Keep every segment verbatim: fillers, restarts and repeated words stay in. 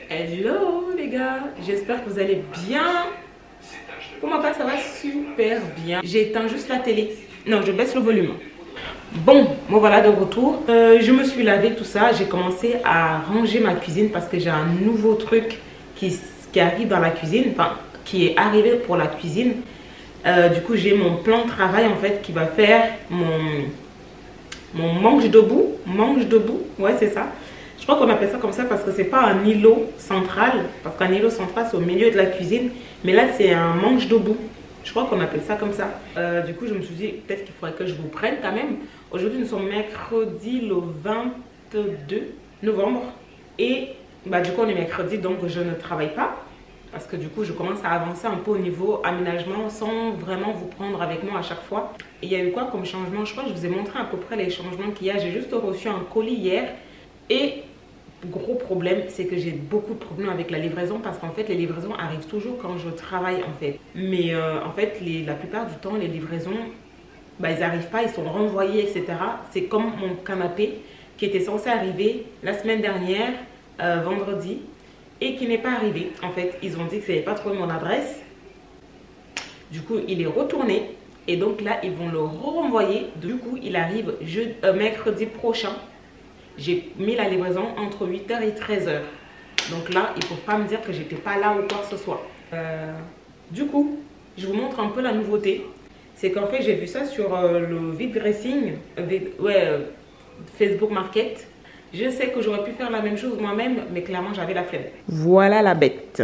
Hello les gars, j'espère que vous allez bien. Pour ma part, ça va super bien. J'éteins juste la télé. Non, je baisse le volume. Bon, me voilà de retour. Euh, je me suis lavé tout ça. J'ai commencé à ranger ma cuisine parce que j'ai un nouveau truc qui, qui arrive dans la cuisine. Enfin, qui est arrivé pour la cuisine. Euh, du coup, j'ai mon plan de travail en fait qui va faire mon, mon manche debout. Manche debout, ouais, c'est ça. Je crois qu'on appelle ça comme ça parce que c'est pas un îlot central. Parce qu'un îlot central, c'est au milieu de la cuisine. Mais là, c'est un manche debout. Je crois qu'on appelle ça comme ça. Euh, du coup, je me suis dit, peut-être qu'il faudrait que je vous prenne quand même. Aujourd'hui, nous sommes mercredi le vingt-deux novembre. Et bah, du coup, on est mercredi, donc je ne travaille pas. Parce que du coup, je commence à avancer un peu au niveau aménagement sans vraiment vous prendre avec moi à chaque fois. Et il y a eu quoi comme changement? Je crois que je vous ai montré à peu près les changements qu'il y a. J'ai juste reçu un colis hier. Et gros problème, c'est que j'ai beaucoup de problèmes avec la livraison parce qu'en fait, les livraisons arrivent toujours quand je travaille en fait. Mais euh, en fait, les, la plupart du temps, les livraisons, bah, ils n'arrivent pas, ils sont renvoyés, et cetera. C'est comme mon canapé qui était censé arriver la semaine dernière, euh, vendredi, et qui n'est pas arrivé. En fait, ils ont dit que ça n'avait pas trouvé mon adresse. Du coup, il est retourné. Et donc là, ils vont le renvoyer. Du coup, il arrive jeudi, euh, mercredi prochain. J'ai mis la livraison entre huit heures et treize heures. Donc là, ils ne peuvent pas me dire que j'étais pas là ou quoi que ce soit. Euh, du coup, je vous montre un peu la nouveauté. C'est qu'en fait, j'ai vu ça sur euh, le vide dressing, euh, ouais, euh, Facebook Market. Je sais que j'aurais pu faire la même chose moi-même, mais clairement, j'avais la flemme. Voilà la bête.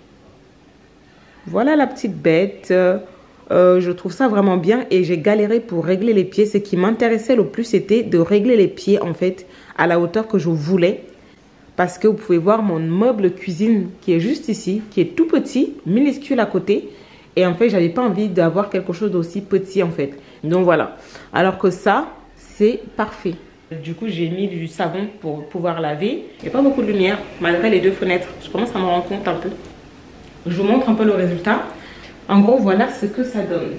Voilà la petite bête. Euh, je trouve ça vraiment bien et j'ai galéré pour régler les pieds. Ce qui m'intéressait le plus, c'était de régler les pieds en fait à la hauteur que je voulais. Parce que vous pouvez voir mon meuble cuisine qui est juste ici, qui est tout petit, minuscule à côté. Et en fait, j'avais pas envie d'avoir quelque chose d'aussi petit en fait. Donc voilà. Alors que ça, c'est parfait. Du coup, j'ai mis du savon pour pouvoir laver. Il n'y a pas beaucoup de lumière malgré les deux fenêtres. Je commence à me rendre compte un peu. Je vous montre un peu le résultat. En gros, voilà ce que ça donne.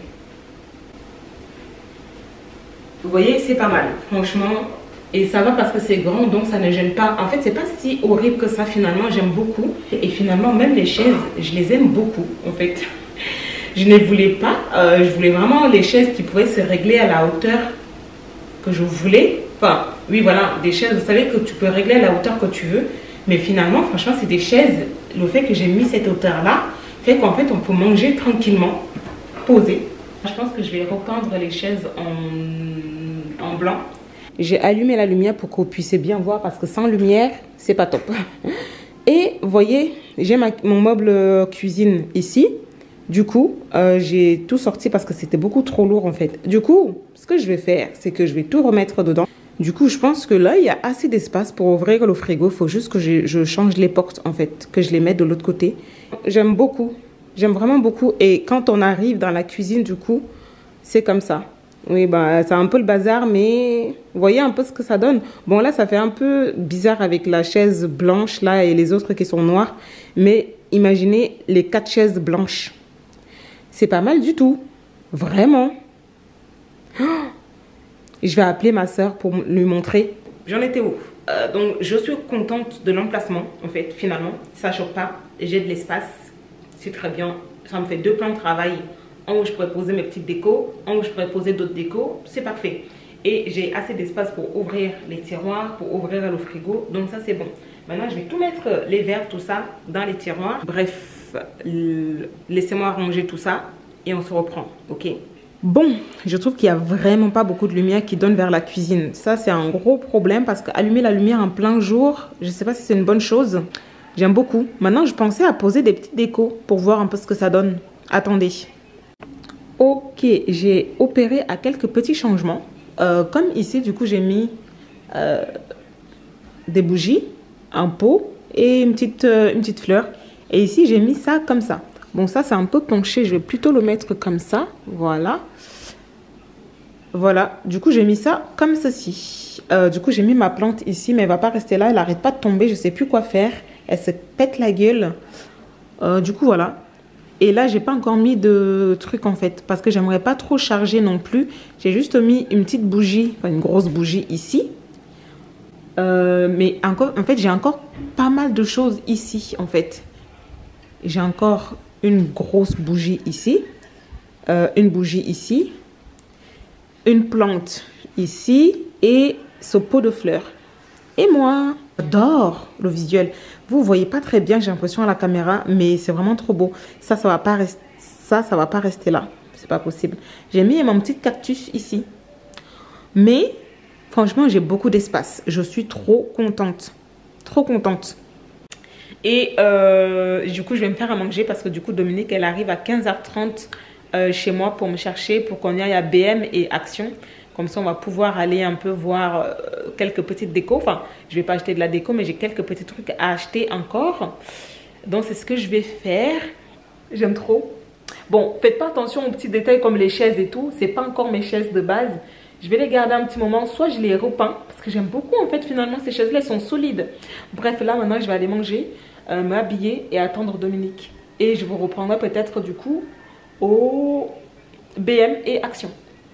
Vous voyez, c'est pas mal, franchement. Et ça va parce que c'est grand, donc ça ne gêne pas. En fait, c'est pas si horrible que ça, finalement. J'aime beaucoup. Et finalement, même les chaises, je les aime beaucoup, en fait. Je ne voulais pas. Euh, je voulais vraiment les chaises qui pouvaient se régler à la hauteur que je voulais. Enfin, oui, voilà, des chaises, vous savez que tu peux régler à la hauteur que tu veux. Mais finalement, franchement, c'est des chaises. Le fait que j'ai mis cette hauteur-là, fait qu'en fait on peut manger tranquillement, posé. Je pense que je vais repeindre les chaises en, en blanc. J'ai allumé la lumière pour que vous puissiez bien voir parce que sans lumière, c'est pas top. Et vous voyez, j'ai mon meuble cuisine ici. Du coup, euh, j'ai tout sorti parce que c'était beaucoup trop lourd en fait. Du coup, ce que je vais faire, c'est que je vais tout remettre dedans. Du coup, je pense que là, il y a assez d'espace pour ouvrir le frigo. Il faut juste que je, je change les portes, en fait, que je les mette de l'autre côté. J'aime beaucoup. J'aime vraiment beaucoup. Et quand on arrive dans la cuisine, du coup, c'est comme ça. Oui, bah, c'est un peu le bazar, mais vous voyez un peu ce que ça donne. Bon, là, ça fait un peu bizarre avec la chaise blanche, là, et les autres qui sont noires. Mais imaginez les quatre chaises blanches. C'est pas mal du tout. Vraiment. Oh! Je vais appeler ma soeur pour lui montrer. J'en étais où? euh, Donc, je suis contente de l'emplacement, en fait, finalement. Ça ne choque pas. J'ai de l'espace. C'est très bien. Ça me fait deux plans de travail. Un où je pourrais poser mes petites décos. Un où je pourrais poser d'autres décos. C'est parfait. Et j'ai assez d'espace pour ouvrir les tiroirs, pour ouvrir le frigo. Donc, ça, c'est bon. Maintenant, je vais tout mettre, les verres, tout ça, dans les tiroirs. Bref, laissez-moi ranger tout ça et on se reprend, ok? Bon, je trouve qu'il n'y a vraiment pas beaucoup de lumière qui donne vers la cuisine. Ça, c'est un gros problème parce qu'allumer la lumière en plein jour, je ne sais pas si c'est une bonne chose. J'aime beaucoup. Maintenant, je pensais à poser des petites décos pour voir un peu ce que ça donne. Attendez. Ok, j'ai opéré à quelques petits changements. Euh, comme ici, du coup, j'ai mis euh, des bougies, un pot et une petite, euh, une petite fleur. Et ici, j'ai mis ça comme ça. Bon, ça, c'est un peu penché. Je vais plutôt le mettre comme ça. Voilà. Voilà. Du coup, j'ai mis ça comme ceci. Euh, du coup, j'ai mis ma plante ici, mais elle ne va pas rester là. Elle n'arrête pas de tomber. Je ne sais plus quoi faire. Elle se pète la gueule. Euh, du coup, voilà. Et là, j'ai pas encore mis de truc, en fait. Parce que j'aimerais pas trop charger non plus. J'ai juste mis une petite bougie. Enfin, une grosse bougie ici. Euh, mais encore, en fait, j'ai encore pas mal de choses ici en fait. J'ai encore une grosse bougie ici, euh, une bougie ici, une plante ici et ce pot de fleurs. Et moi, j'adore le visuel. Vous ne voyez pas très bien, j'ai l'impression à la caméra, mais c'est vraiment trop beau. Ça, ça va pas rester, ça, ça va pas rester là. C'est pas possible. J'ai mis mon petit cactus ici. Mais, franchement, j'ai beaucoup d'espace. Je suis trop contente. Trop contente. Et euh, du coup, je vais me faire à manger parce que du coup, Dominique, elle arrive à quinze heures trente euh, chez moi pour me chercher, pour qu'on y aille à B M et Action. Comme ça, on va pouvoir aller un peu voir euh, quelques petites décos. Enfin, je ne vais pas acheter de la déco, mais j'ai quelques petits trucs à acheter encore. Donc, c'est ce que je vais faire. J'aime trop. Bon, faites pas attention aux petits détails comme les chaises et tout. C'est pas encore mes chaises de base. Je vais les garder un petit moment. Soit je les repeins, parce que j'aime beaucoup en fait finalement ces chaises-là. Elles sont solides. Bref, là maintenant, je vais aller manger, euh, m'habiller et attendre Dominique. Et je vous reprendrai peut-être du coup au B M et Action.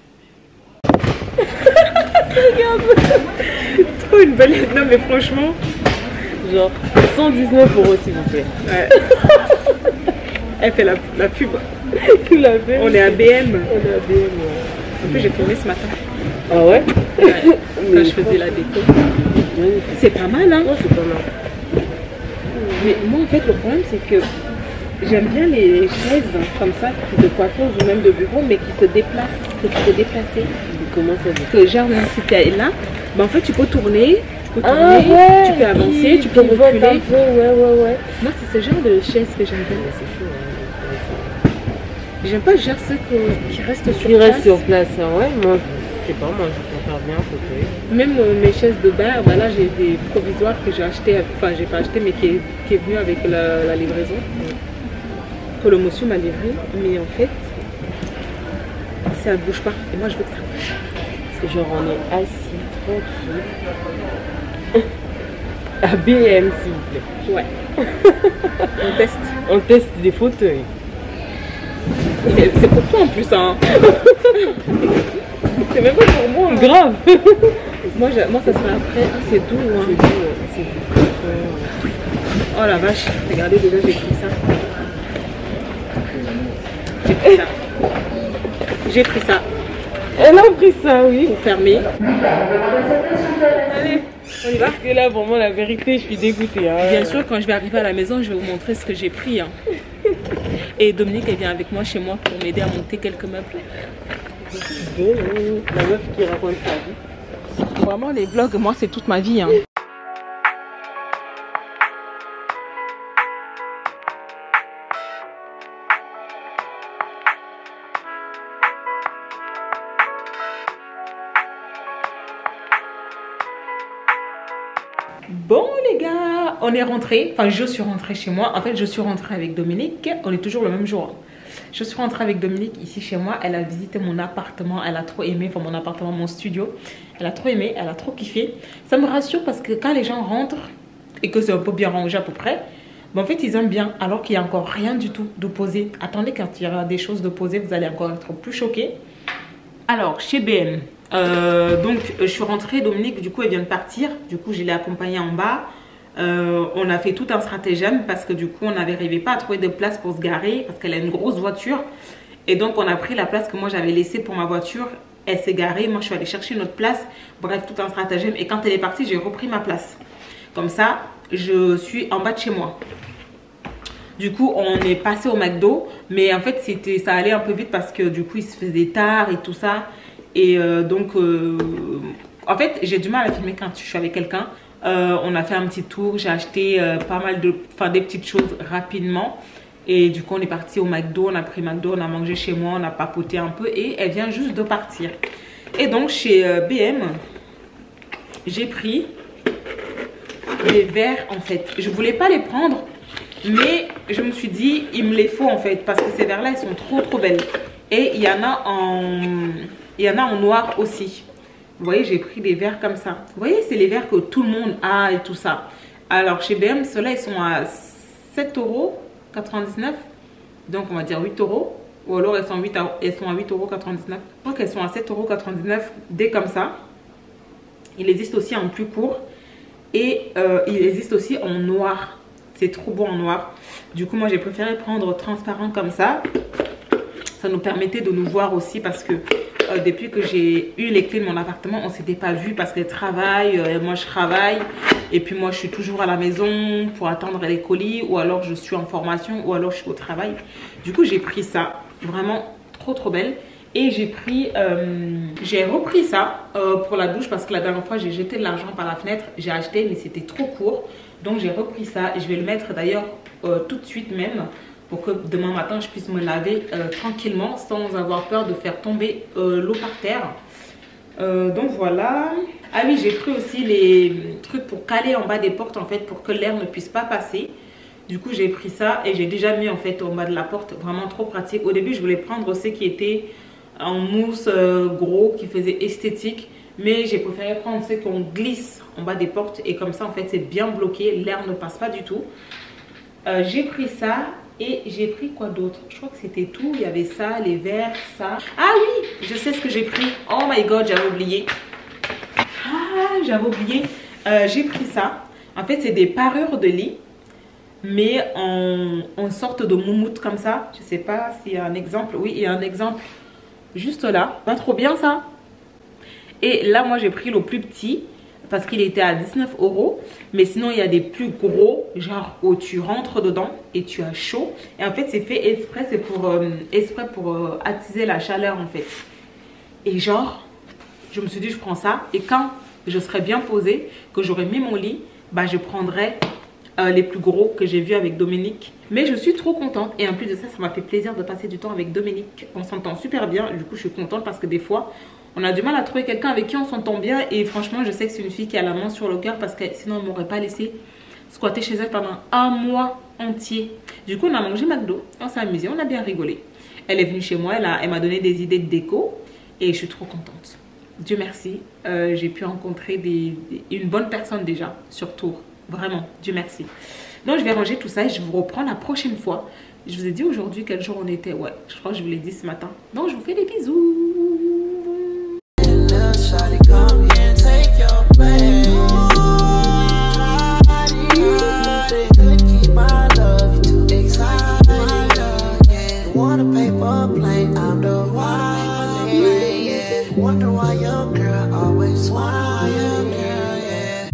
Regarde. Trop une belle... Non mais franchement, genre cent dix-neuf euros s'il vous plaît. Ouais. Elle fait la, la pub. Tu l'as fait. On est à B M. On est à B M, ouais. En plus, j'ai tourné ce matin. Ah ouais, Ouais. Quand je faisais la déco. C'est pas mal, hein? Ouais, c'est pas mal. Mais moi, en fait, le problème, c'est que j'aime bien les chaises comme ça, de coiffeuse ou même de bureau, mais qui se déplacent, que tu peux déplacer. Comment ça va? Que genre, même si tu es là, ben, en fait, tu peux tourner, tu peux tourner, Ah ouais, tu peux avancer, qui, tu peux qui vote reculer. un peu, ouais, ouais, ouais. Moi, c'est ce genre de chaise que j'aime bien. Ouais, c'est chaud, hein. J'aime pas genre ceux que- qui restent sur Qui place. reste sur place, hein, ouais. Moi, je sais pas, moi, je préfère bien fauteuil. Même euh, mes chaises de bain, voilà, j'ai des provisoires que j'ai acheté, enfin, j'ai pas acheté, mais qui est, qui est venu avec la, la livraison. Que le monsieur m'a livré, mais en fait, ça ne bouge pas. Et moi, je veux que ça bouge. Genre, on est assis, tranquille. À B M, s'il vous plaît. Ouais. On teste. On teste des fauteuils. C'est c'est pour toi en plus, hein. C'est même pas pour moi. Hein. Grave. Moi, je- moi, ça sera après. Ah, c'est doux, hein. C'est doux, c'est doux. Oh la vache. Regardez, déjà, j'ai pris ça. J'ai pris ça. J'ai pris ça. Elle a pris ça, oui. Pour fermer. Allez, on y va. Parce que là, vraiment, la vérité, je suis dégoûtée. Hein. Bien sûr, quand je vais arriver à la maison, je vais vous montrer ce que j'ai pris. Hein. Et Dominique, elle vient avec moi chez moi pour m'aider à monter quelques meubles. La meuf qui raconte sa vie. Vraiment, les vlogs, moi, c'est toute ma vie. Hein. Bon les gars, on est rentré, enfin je suis rentrée chez moi. En fait je suis rentrée avec Dominique, on est toujours le même jour. Je suis rentrée avec Dominique ici chez moi, elle a visité mon appartement, elle a trop aimé, enfin mon appartement, mon studio. Elle a trop aimé, elle a trop kiffé. Ça me rassure parce que quand les gens rentrent et que c'est un peu bien rangé à peu près, ben en fait ils aiment bien alors qu'il n'y a encore rien du tout de posé. Attendez, quand il y aura des choses de posées, vous allez encore être plus choqués. Alors chez B M, Euh, donc je suis rentrée, Dominique du coup elle vient de partir, du coup je l'ai accompagnée en bas. Euh, on a fait tout un stratagème parce que du coup on n'arrivait pas à trouver de place pour se garer parce qu'elle a une grosse voiture et donc on a pris la place que moi j'avais laissée pour ma voiture. Elle s'est garée, moi je suis allée chercher une autre place, bref tout un stratagème, et quand elle est partie j'ai repris ma place. Comme ça je suis en bas de chez moi. Du coup on est passé au McDo, mais en fait c'était, ça allait un peu vite parce que du coup il se faisait tard et tout ça. Et euh, donc, euh, en fait, j'ai du mal à filmer quand je suis avec quelqu'un. Euh, on a fait un petit tour, j'ai acheté euh, pas mal de, enfin des petites choses rapidement. Et du coup, on est parti au McDo, on a pris McDo, on a mangé chez moi, on a papoté un peu et elle vient juste de partir. Et donc, chez euh, B M, j'ai pris des verres en fait. Je voulais pas les prendre, mais je me suis dit, il me les faut en fait parce que ces verres-là, ils sont trop trop belles. Et il y en a en... Il y en a en noir aussi. Vous voyez, j'ai pris des verres comme ça. Vous voyez, c'est les verres que tout le monde a et tout ça. Alors, chez B M, ceux-là, ils sont à sept euros quatre-vingt-dix-neuf. Donc, on va dire huit euros. Ou alors, elles sont à huit euros quatre-vingt-dix-neuf. Je crois qu'elles sont à sept euros quatre-vingt-dix-neuf, des comme ça. Il existe aussi en plus court. Et euh, il existe aussi en noir. C'est trop beau en noir. Du coup, moi, j'ai préféré prendre transparent comme ça. Ça nous permettait de nous voir aussi parce que euh, depuis que j'ai eu les clés de mon appartement, on ne s'était pas vu parce qu'elle travaille, euh, moi je travaille. Et puis moi, je suis toujours à la maison pour attendre les colis ou alors je suis en formation ou alors je suis au travail. Du coup, j'ai pris ça. Vraiment trop trop belle. Et j'ai pris, euh, j'ai repris ça euh, pour la douche parce que la dernière fois, j'ai jeté de l'argent par la fenêtre. J'ai acheté mais c'était trop court. Donc j'ai repris ça et je vais le mettre d'ailleurs euh, tout de suite même. Pour que demain matin, je puisse me laver euh, tranquillement sans avoir peur de faire tomber euh, l'eau par terre. Euh, donc voilà. Ah oui, j'ai pris aussi les trucs pour caler en bas des portes en fait pour que l'air ne puisse pas passer. Du coup, j'ai pris ça et j'ai déjà mis en fait en bas de la porte. Vraiment trop pratique. Au début, je voulais prendre ceux qui étaient en mousse euh, gros, qui faisaient esthétique. Mais j'ai préféré prendre ceux qu'on glisse en bas des portes. Et comme ça, en fait, c'est bien bloqué. L'air ne passe pas du tout. Euh, j'ai pris ça. Et j'ai pris quoi d'autre? Je crois que c'était tout. Il y avait ça, les verres, ça. Ah oui, je sais ce que j'ai pris. Oh my god, j'avais oublié. Ah, j'avais oublié. Euh, j'ai pris ça. En fait, c'est des parures de lit. Mais en, en sorte de moumoute comme ça. Je sais pas s'il y a un exemple. Oui, il y a un exemple juste là. Pas trop bien ça. Et là, moi, j'ai pris le plus petit. Parce qu'il était à dix-neuf euros. Mais sinon, il y a des plus gros. Genre où tu rentres dedans et tu as chaud. Et en fait, c'est fait exprès. C'est pour, euh, exprès pour euh, attiser la chaleur en fait. Et genre, je me suis dit, je prends ça. Et quand je serai bien posée, que j'aurai mis mon lit, bah, je prendrai euh, les plus gros que j'ai vus avec Dominique. Mais je suis trop contente. Et en plus de ça, ça m'a fait plaisir de passer du temps avec Dominique. On s'entend super bien. Du coup, je suis contente parce que des fois... on a du mal à trouver quelqu'un avec qui on s'entend bien. Et franchement, je sais que c'est une fille qui a la main sur le cœur. Parce que sinon, elle ne m'aurait pas laissé squatter chez elle pendant un mois entier. Du coup, on a mangé McDo. On s'est amusé, on a bien rigolé. Elle est venue chez moi, elle m'a donné des idées de déco. Et je suis trop contente. Dieu merci. Euh, J'ai pu rencontrer des, des, une bonne personne déjà sur Tours. Vraiment, Dieu merci. Donc, je vais ranger tout ça et je vous reprends la prochaine fois. Je vous ai dit aujourd'hui quel jour on était. Ouais, je crois que je vous l'ai dit ce matin. Donc, je vous fais des bisous. Shawty, come here and take your place. Couldn't keep my love, you too excited. You want a paper plane, I'm the one. Yeah. Wonder why your girl always wanna your girl, yeah.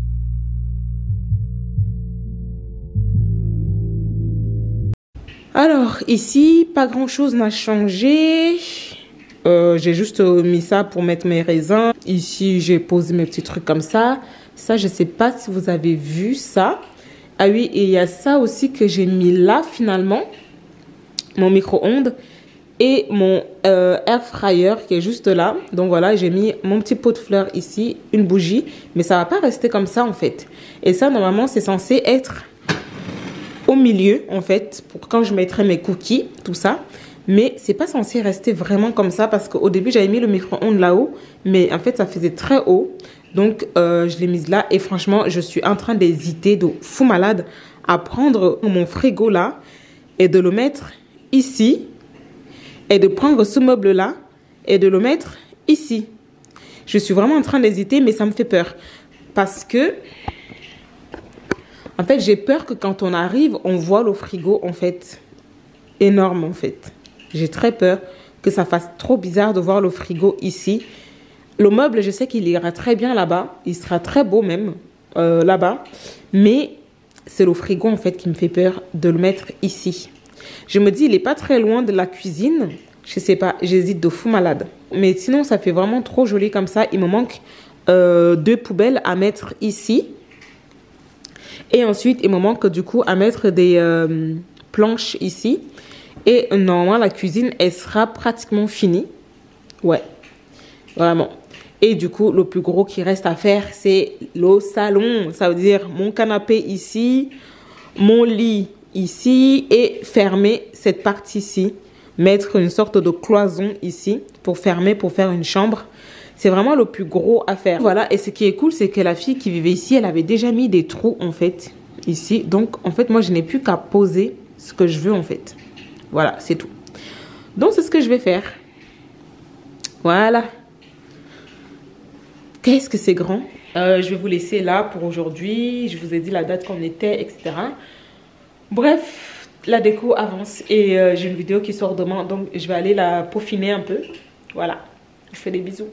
Alors, ici, pas grand chose n'a changé. Euh, j'ai juste mis ça pour mettre mes raisins. Ici, j'ai posé mes petits trucs comme ça. Ça, je ne sais pas si vous avez vu ça. Ah oui, et il y a ça aussi que j'ai mis là, finalement. Mon micro-ondes et mon euh, air fryer qui est juste là. Donc voilà, j'ai mis mon petit pot de fleurs ici, une bougie. Mais ça ne va pas rester comme ça, en fait. Et ça, normalement, c'est censé être au milieu, en fait, pour quand je mettrai mes cookies, tout ça. Mais c'est pas censé rester vraiment comme ça parce qu'au début, j'avais mis le micro-ondes là-haut. Mais en fait, ça faisait très haut. Donc, euh, je l'ai mise là. Et franchement, je suis en train d'hésiter de fou malade à prendre mon frigo là et de le mettre ici. Et de prendre ce meuble-là et de le mettre ici. Je suis vraiment en train d'hésiter, mais ça me fait peur. Parce que, en fait, j'ai peur que quand on arrive, on voit le frigo, en fait, énorme, en fait. J'ai très peur que ça fasse trop bizarre de voir le frigo ici. Le meuble, je sais qu'il ira très bien là-bas. Il sera très beau même euh, là-bas. Mais c'est le frigo en fait qui me fait peur de le mettre ici. Je me dis, il n'est pas très loin de la cuisine. Je sais pas, j'hésite de fou malade. Mais sinon, ça fait vraiment trop joli comme ça. Il me manque euh, deux poubelles à mettre ici. Et ensuite, il me manque du coup à mettre des euh, planches ici. Et normalement, la cuisine, elle sera pratiquement finie. Ouais, vraiment. Et du coup, le plus gros qui reste à faire, c'est le salon. Ça veut dire mon canapé ici, mon lit ici et fermer cette partie-ci. Mettre une sorte de cloison ici pour fermer, pour faire une chambre. C'est vraiment le plus gros à faire. Voilà, et ce qui est cool, c'est que la fille qui vivait ici, elle avait déjà mis des trous en fait, ici. Donc, en fait, moi, je n'ai plus qu'à poser ce que je veux en fait. Voilà, c'est tout. Donc, c'est ce que je vais faire. Voilà. Qu'est-ce que c'est grand? Euh, je vais vous laisser là pour aujourd'hui. Je vous ai dit la date qu'on était, et cetera. Bref, la déco avance et euh, j'ai une vidéo qui sort demain. Donc, je vais aller la peaufiner un peu. Voilà. Je fais des bisous.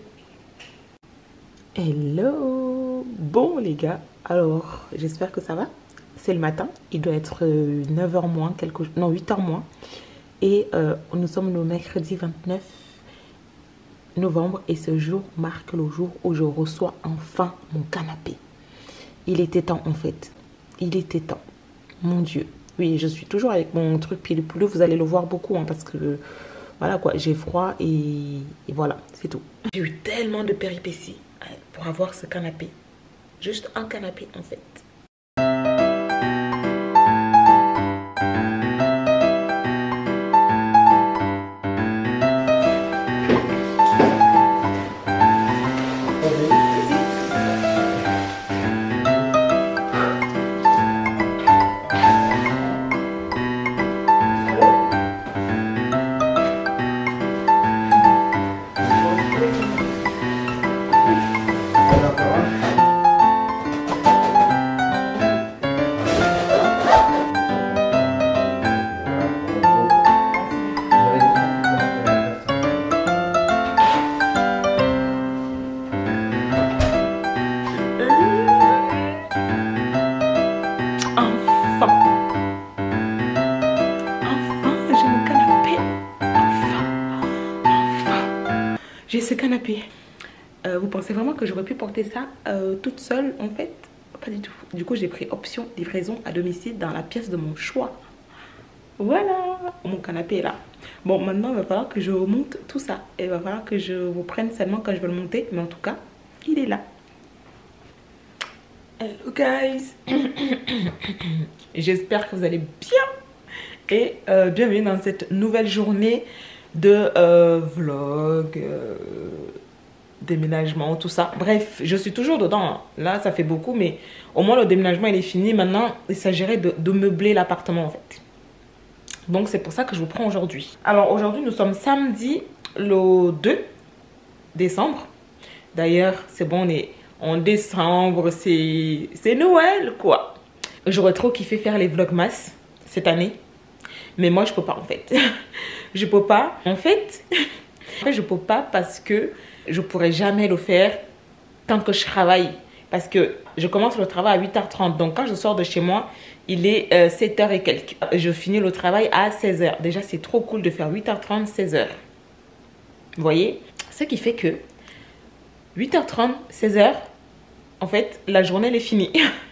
Hello. Bon, les gars. Alors, j'espère que ça va. C'est le matin. Il doit être neuf heures moins, quelque... non, huit heures moins. Et euh, nous sommes le mercredi vingt-neuf novembre et ce jour marque le jour où je reçois enfin mon canapé. Il était temps en fait. Il était temps. Mon Dieu. Oui, je suis toujours avec mon truc pilou-pilou. Vous allez le voir beaucoup hein, parce que voilà quoi, j'ai froid et, et voilà, c'est tout. J'ai eu tellement de péripéties pour avoir ce canapé. Juste un canapé en fait. J'ai ce canapé. Euh, vous pensez vraiment que j'aurais pu porter ça euh, toute seule? En fait, pas du tout. Du coup, j'ai pris option livraison à domicile dans la pièce de mon choix. Voilà, mon canapé est là. Bon, maintenant, il va falloir que je monte tout ça. Il va falloir que je vous prenne seulement quand je vais le monter. Mais en tout cas, il est là. Hello guys. J'espère que vous allez bien. Et euh, bienvenue dans cette nouvelle journée de euh, vlog, euh, déménagement, tout ça. Bref, je suis toujours dedans. Là, ça fait beaucoup, mais au moins le déménagement, il est fini. Maintenant, il s'agirait de, de meubler l'appartement, en fait. Donc, c'est pour ça que je vous prends aujourd'hui. Alors, aujourd'hui, nous sommes samedi, le deux décembre. D'ailleurs, c'est bon, on est en décembre, c'est Noël, quoi. J'aurais trop kiffé faire les vlogmas cette année. Mais moi, je peux pas, en fait. Je peux pas. En fait, en fait, je peux pas parce que je pourrais jamais le faire tant que je travaille. Parce que je commence le travail à huit heures trente. Donc, quand je sors de chez moi, il est euh, sept heures et quelques. Je finis le travail à seize heures. Déjà, c'est trop cool de faire huit heures trente, seize heures. Vous voyez? Ce qui fait que huit heures trente, seize heures, en fait, la journée, elle est finie.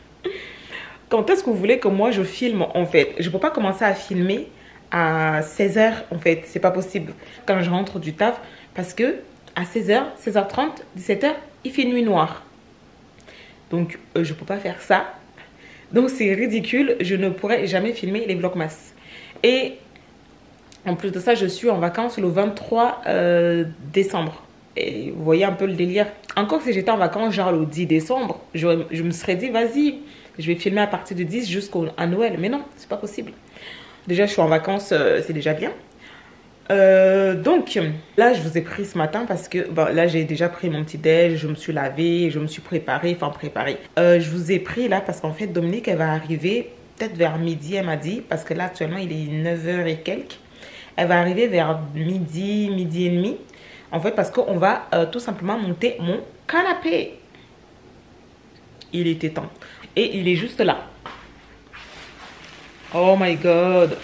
Quand est-ce que vous voulez que moi, je filme, en fait? Je peux pas commencer à filmer à seize heures, en fait. C'est pas possible quand je rentre du taf. Parce que à seize heures, seize heures trente, dix-sept heures, il fait nuit noire. Donc, euh, je peux pas faire ça. Donc, c'est ridicule. Je ne pourrais jamais filmer les vlogmas. Et en plus de ça, je suis en vacances le vingt-trois euh, décembre. Et vous voyez un peu le délire. Encore si j'étais en vacances, genre le dix décembre, je, je me serais dit, vas-y, je vais filmer à partir du dix jusqu'à Noël. Mais non, c'est pas possible. Déjà, je suis en vacances, euh, c'est déjà bien. Euh, donc, là, je vous ai pris ce matin parce que bon, là, j'ai déjà pris mon petit déj, je me suis lavée, je me suis préparée, enfin préparée. Euh, je vous ai pris là parce qu'en fait, Dominique, elle va arriver peut-être vers midi, elle m'a dit, parce que là, actuellement, il est neuf heures et quelques. Elle va arriver vers midi, midi et demi. En fait, parce qu'on va euh, tout simplement monter mon canapé. Il était temps. Et il est juste là. Oh my god.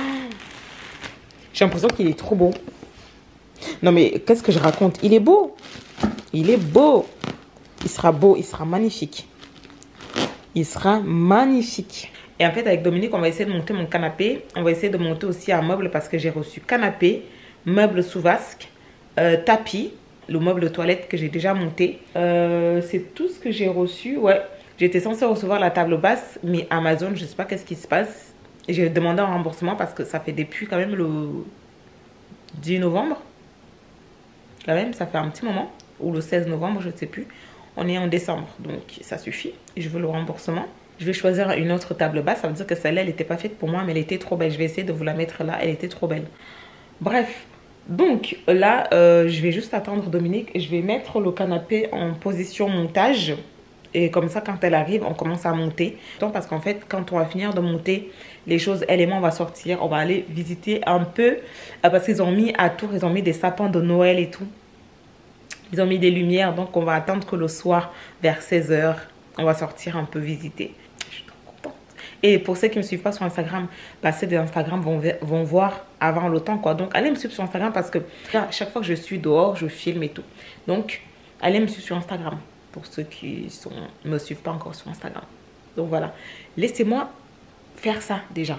J'ai l'impression qu'il est trop beau. Non mais qu'est-ce que je raconte? Il est beau. Il est beau. Il sera beau. Il sera magnifique. Il sera magnifique. Et en fait, avec Dominique, on va essayer de monter mon canapé. On va essayer de monter aussi un meuble parce que j'ai reçu canapé, meuble sous vasque, euh, tapis, le meuble de toilette que j'ai déjà monté. Euh, C'est tout ce que j'ai reçu. Ouais. J'étais censée recevoir la table basse, mais Amazon, je ne sais pas qu'est-ce qui se passe. J'ai demandé un remboursement parce que ça fait depuis quand même le dix novembre. Quand même, ça fait un petit moment. Ou le seize novembre, je ne sais plus. On est en décembre, donc ça suffit. Je veux le remboursement. Je vais choisir une autre table basse. Ça veut dire que celle-là, elle n'était pas faite pour moi, mais elle était trop belle. Je vais essayer de vous la mettre là. Elle était trop belle. Bref, donc là, euh, je vais juste attendre Dominique. Je vais mettre le canapé en position montage. Et comme ça, quand elle arrive, on commence à monter. Parce qu'en fait, quand on va finir de monter les choses, elle et moi, on va sortir. On va aller visiter un peu. Parce qu'ils ont mis à Tours, ils ont mis des sapins de Noël et tout. Ils ont mis des lumières. Donc, on va attendre que le soir, vers seize heures, on va sortir un peu visiter. Je suis trop contente. Et pour ceux qui ne me suivent pas sur Instagram, bah, ceux d'Instagram vont, vont voir avant le temps, quoi. Donc, allez me suivre sur Instagram parce que à chaque fois que je suis dehors, je filme et tout. Donc, allez me suivre sur Instagram. Pour ceux qui ne me suivent pas encore sur Instagram. Donc voilà, laissez-moi faire ça déjà.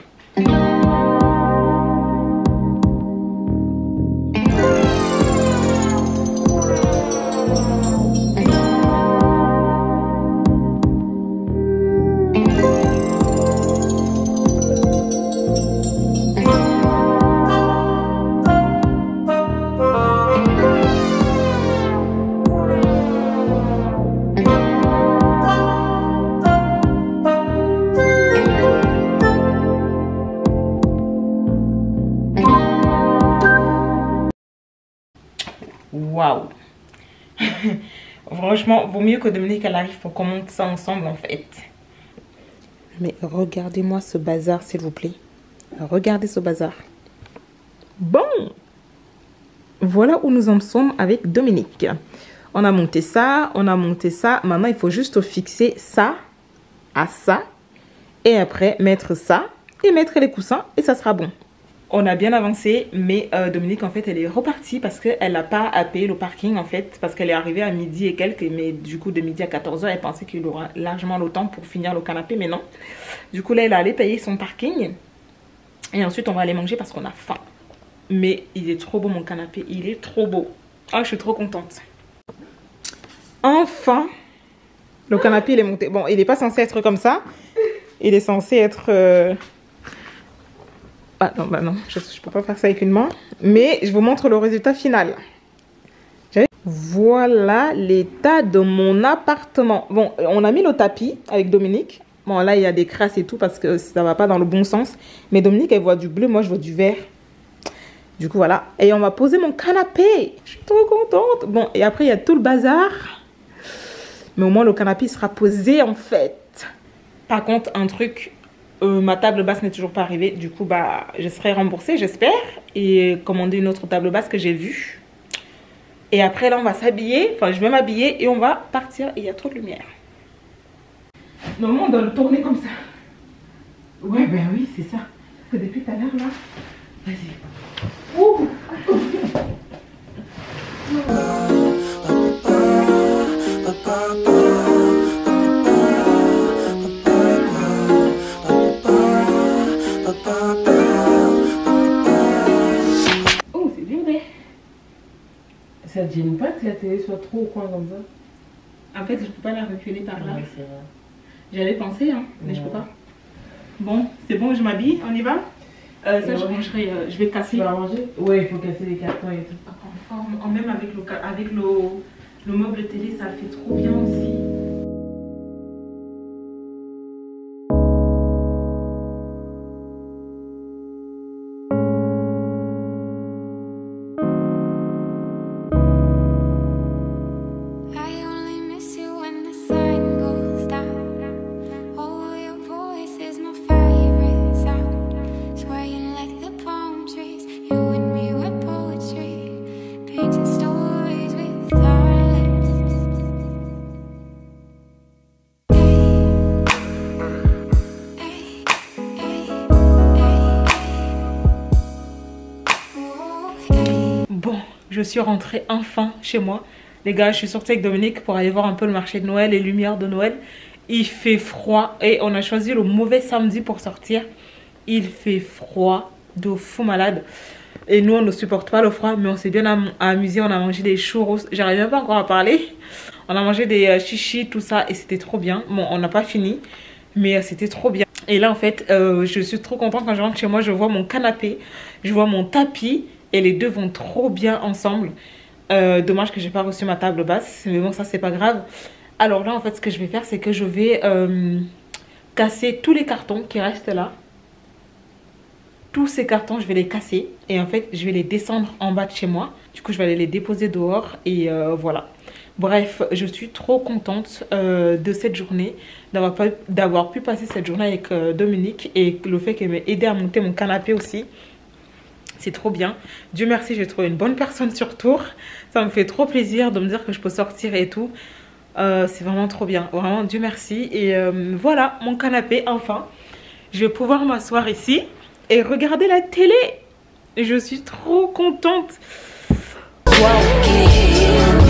Waouh. Franchement, vaut mieux que Dominique elle arrive pour qu'on monte ça ensemble en fait. Mais regardez-moi ce bazar s'il vous plaît. Regardez ce bazar. Bon. Voilà où nous en sommes avec Dominique. On a monté ça, on a monté ça. Maintenant, il faut juste fixer ça à ça. Et après, mettre ça et mettre les coussins et ça sera bon. On a bien avancé, mais euh, Dominique, en fait, elle est repartie parce qu'elle n'a pas à payer le parking, en fait, parce qu'elle est arrivée à midi et quelques, mais du coup, de midi à quatorze heures, elle pensait qu'il aura largement le temps pour finir le canapé, mais non. Du coup, là, elle est allée payer son parking, et ensuite, on va aller manger parce qu'on a faim. Mais il est trop beau, mon canapé, il est trop beau. Ah, je suis trop contente. Enfin, le canapé, il est monté. Bon, il n'est pas censé être comme ça. Il est censé être... Euh... Ah non, bah non, je ne peux pas faire ça avec une main. Mais je vous montre le résultat final. Voilà l'état de mon appartement. Bon, on a mis le tapis avec Dominique. Bon, là, il y a des crasses et tout parce que ça ne va pas dans le bon sens. Mais Dominique, elle voit du bleu, moi, je vois du vert. Du coup, voilà. Et on va poser mon canapé. Je suis trop contente. Bon, et après, il y a tout le bazar. Mais au moins, le canapé sera posé, en fait. Par contre, un truc... Euh, ma table basse n'est toujours pas arrivée. Du coup, bah, je serai remboursée, j'espère. Et commander une autre table basse que j'ai vue. Et après, là, on va s'habiller. Enfin, je vais m'habiller et on va partir. Et il y a trop de lumière. Normalement, on doit le tourner comme ça. Ouais, ben oui, c'est ça. Parce que depuis tout à l'heure, là... Vas-y. Ouh. Oh, c'est bien vrai. Ça te gêne pas que la télé soit trop au coin comme ça? En fait, je peux pas la reculer par là. Ouais, c'est vrai. J'avais pensé, hein, mais Ouais. je peux pas. Bon, c'est bon, je m'habille, on y va. euh, Ça, Ouais. je rangerai, euh, je vais casser. Tu vas manger? Ouais, il faut casser les cartons et tout. En forme, en même avec, le, ca- avec le, le meuble télé, ça fait trop bien aussi. I only miss you when the sun goes down. Oh, your voice is my favorite sound. Swaying like the palm trees. You and me were poetry, painting stories with our lips. Hey, hey, hey, hey, hey. Oh, hey. Bon, je suis rentrée enfin chez moi. Les gars, je suis sortie avec Dominique pour aller voir un peu le marché de Noël, les lumières de Noël. Il fait froid et on a choisi le mauvais samedi pour sortir. Il fait froid de fou malade. Et nous, on ne supporte pas le froid, mais on s'est bien am amusé. On a mangé des churros. J'arrive même pas encore à parler. On a mangé des euh, chichis, tout ça, et c'était trop bien. Bon, on n'a pas fini, mais euh, c'était trop bien. Et là, en fait, euh, je suis trop contente quand je rentre chez moi. Je vois mon canapé, je vois mon tapis, et les deux vont trop bien ensemble. Euh, dommage que j'ai pas reçu ma table basse, mais bon, ça, c'est pas grave. Alors là, en fait, ce que je vais faire, c'est que je vais euh, casser tous les cartons qui restent là. Tous ces cartons, je vais les casser. Et en fait, je vais les descendre en bas de chez moi. Du coup, je vais aller les déposer dehors. Et euh, voilà. Bref, je suis trop contente euh, de cette journée, d'avoir d'avoir pu passer cette journée avec euh, Dominique et le fait qu'elle m'ait aidé à monter mon canapé aussi. C'est trop bien. Dieu merci, j'ai trouvé une bonne personne sur Tours. Ça me fait trop plaisir de me dire que je peux sortir et tout. Euh, c'est vraiment trop bien. Vraiment, Dieu merci. Et euh, voilà, mon canapé, enfin. Je vais pouvoir m'asseoir ici et regarder la télé. Et je suis trop contente. Waouh.